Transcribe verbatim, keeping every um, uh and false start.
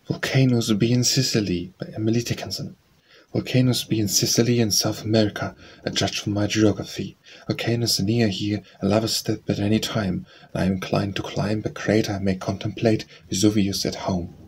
Volcanoes be in Sicily by Emily Dickinson. Volcanoes be in Sicily and South America, a judge from my geography. Volcanoes near here, a lover's step at any time, and I am inclined to climb a crater I may contemplate, Vesuvius at home.